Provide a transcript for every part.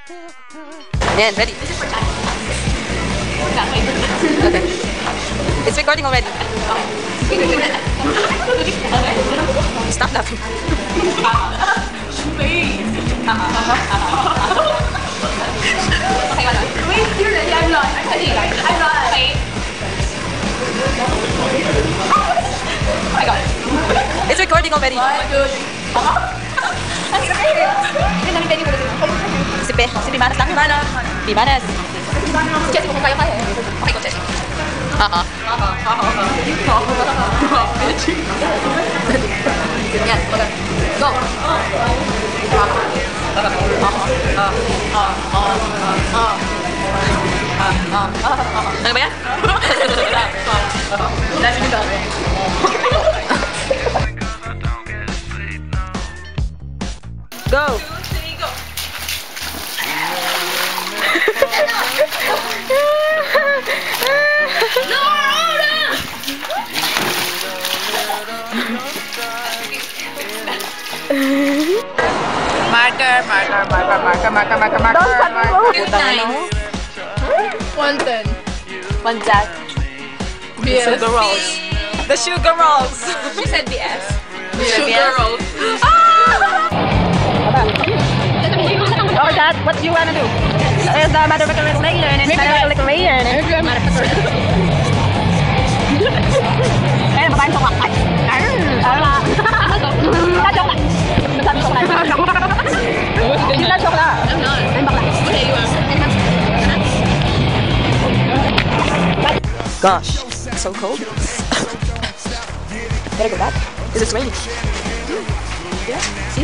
Yan, ready. Okay. It's recording already. Stop laughing. Wait, you're ready. I'm not. I'm not. Wait. Oh my god. It's recording already. Si Pimanas lang. Pimanas. Jessie, kung kaya. Okay, go, Jessie. Yan, go. Ano ba yan? Go! Marker. 110. One jack. BS. Sugar rolls. The sugar rolls. She said BS. Sugar rolls. Oh, Dad, what do you want to do? Is the mathematical equation and mathematical equation? Em mà bạn không học thầy. Ở là. Ta chọc lại. Ta chọc lại. Ta chọc lại. Em bật lại. Gosh, it's so cold. Better go back. Because it's raining. Yeah, see?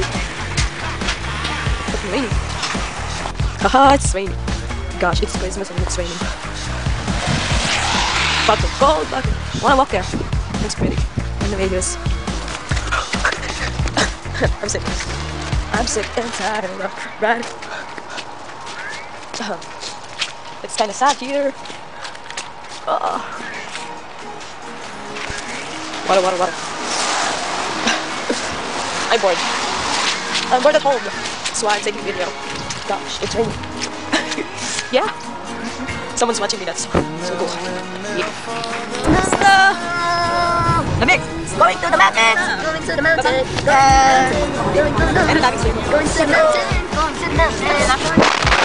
It's raining. Haha, it's raining. Gosh, it's Christmas and it's raining. Fucking cold, fucking. Wanna walk there? Looks pretty. In the videos. I'm sick. I'm sick and tired of rock riding. It's kinda sad here. Water. I'm bored. I'm bored at home. That's why I'm taking video. Gosh, it's raining. Yeah. Someone's watching me, that's so cool. Yeah. The mix! Going to the mountain. Going to the mountain. Going to the mountain. And the mountain. Going to the mountain. Going to the mountain.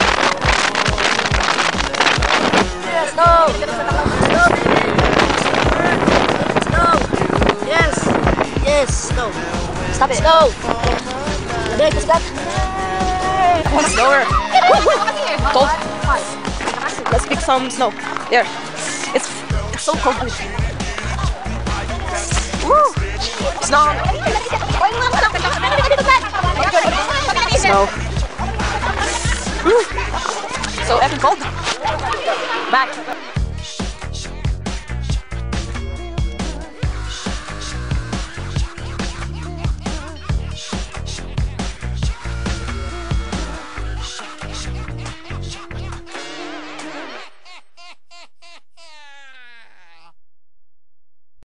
Yes, no. Yes, no. Stop it. No. Break the stop. Slower. Cold. Let's pick some snow. There. It's so cold. Woo! Snow. Snow. Woo! So effing cold. Back.